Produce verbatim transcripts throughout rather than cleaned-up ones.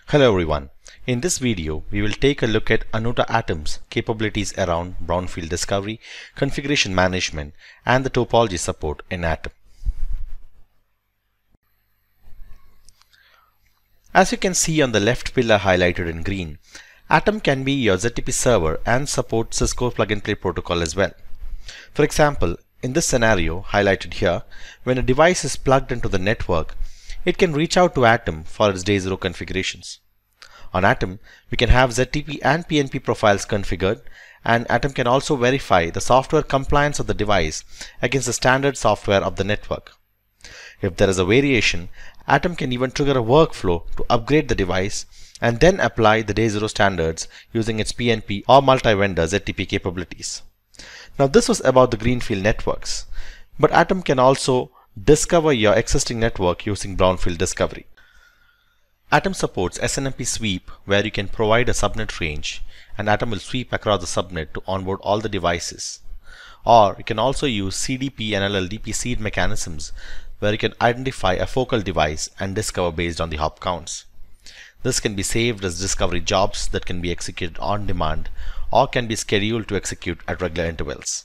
Hello everyone. In this video, we will take a look at Anuta ATOM's capabilities around brownfield discovery, configuration management, and the topology support in ATOM. As you can see on the left pillar highlighted in green, ATOM can be your Z T P server and support Cisco plug-and-play protocol as well. For example, in this scenario highlighted here, when a device is plugged into the network, it can reach out to ATOM for its day zero configurations. On ATOM, we can have Z T P and P N P profiles configured, and ATOM can also verify the software compliance of the device against the standard software of the network. If there is a variation, ATOM can even trigger a workflow to upgrade the device and then apply the day zero standards using its P N P or multi-vendor Z T P capabilities. Now this was about the greenfield networks, but ATOM can also discover your existing network using brownfield discovery. ATOM supports S N M P sweep, where you can provide a subnet range and ATOM will sweep across the subnet to onboard all the devices. Or you can also use C D P and L L D P seed mechanisms, where you can identify a focal device and discover based on the hop counts. This can be saved as discovery jobs that can be executed on demand or can be scheduled to execute at regular intervals.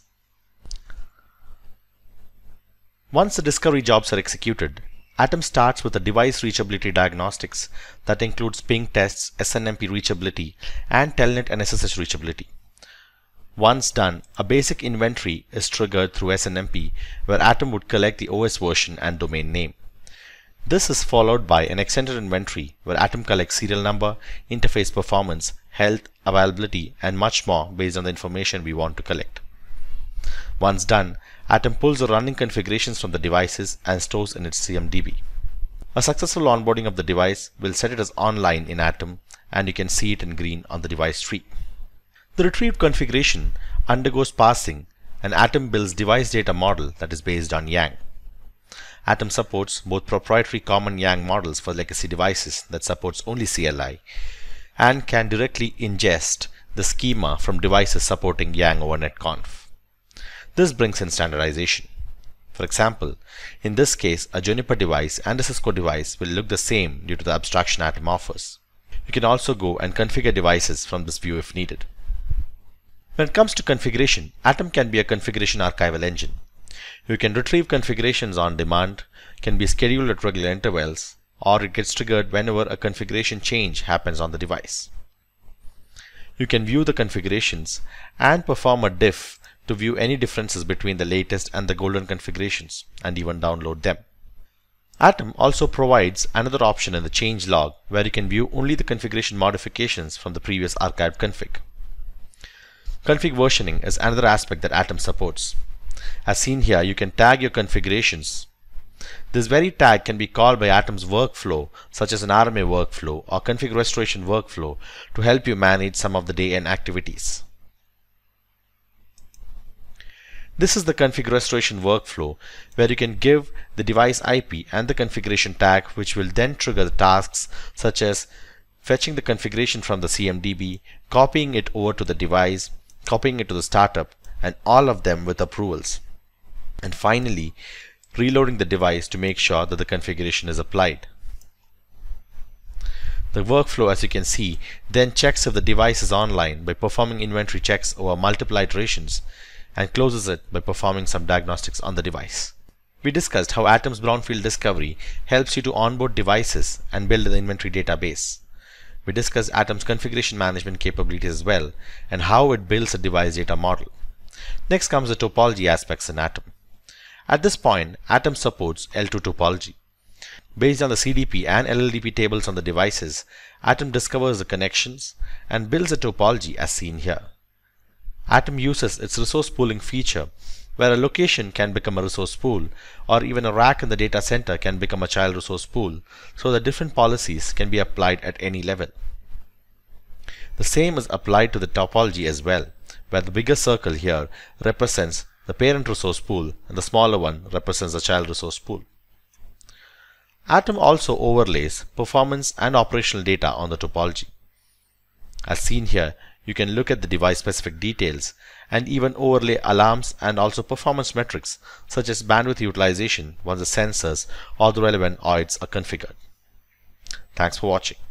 Once the discovery jobs are executed, ATOM starts with a device reachability diagnostics that includes ping tests, S N M P reachability, and telnet and S S H reachability. Once done, a basic inventory is triggered through S N M P, where ATOM would collect the O S version and domain name. This is followed by an extended inventory where ATOM collects serial number, interface performance, health, availability, and much more based on the information we want to collect. Once done, ATOM pulls the running configurations from the devices and stores in its C M D B. A successful onboarding of the device will set it as online in ATOM, and you can see it in green on the device tree. The retrieved configuration undergoes parsing, and ATOM builds device data model that is based on Yang. ATOM supports both proprietary common Yang models for legacy devices that supports only C L I, and can directly ingest the schema from devices supporting Yang over netconf. This brings in standardization. For example, in this case, a Juniper device and a Cisco device will look the same due to the abstraction ATOM offers. You can also go and configure devices from this view if needed. When it comes to configuration, ATOM can be a configuration archival engine. You can retrieve configurations on demand, can be scheduled at regular intervals, or it gets triggered whenever a configuration change happens on the device. You can view the configurations and perform a diff to view any differences between the latest and the golden configurations, and even download them. ATOM also provides another option in the change log where you can view only the configuration modifications from the previous archived config. Config versioning is another aspect that ATOM supports. As seen here, you can tag your configurations. This very tag can be called by ATOM's workflow, such as an R M A workflow or config restoration workflow, to help you manage some of the day end activities. This is the config restoration workflow, where you can give the device I P and the configuration tag, which will then trigger the tasks such as fetching the configuration from the C M D B, copying it over to the device, copying it to the startup, and all of them with approvals. And finally, reloading the device to make sure that the configuration is applied. The workflow, as you can see, then checks if the device is online by performing inventory checks over multiple iterations, and closes it by performing some diagnostics on the device. We discussed how ATOM's brownfield discovery helps you to onboard devices and build the inventory database. We discussed ATOM's configuration management capabilities as well, and how it builds a device data model. Next comes the topology aspects in ATOM. At this point, ATOM supports L two topology. Based on the C D P and L L D P tables on the devices, ATOM discovers the connections and builds a topology as seen here. ATOM uses its resource pooling feature, where a location can become a resource pool, or even a rack in the data center can become a child resource pool, so that different policies can be applied at any level. The same is applied to the topology as well, where the bigger circle here represents the parent resource pool and the smaller one represents the child resource pool. ATOM also overlays performance and operational data on the topology. As seen here, you can look at the device specific details and even overlay alarms and also performance metrics such as bandwidth utilization once the sensors or the relevant O I Ds are configured. Thanks for watching.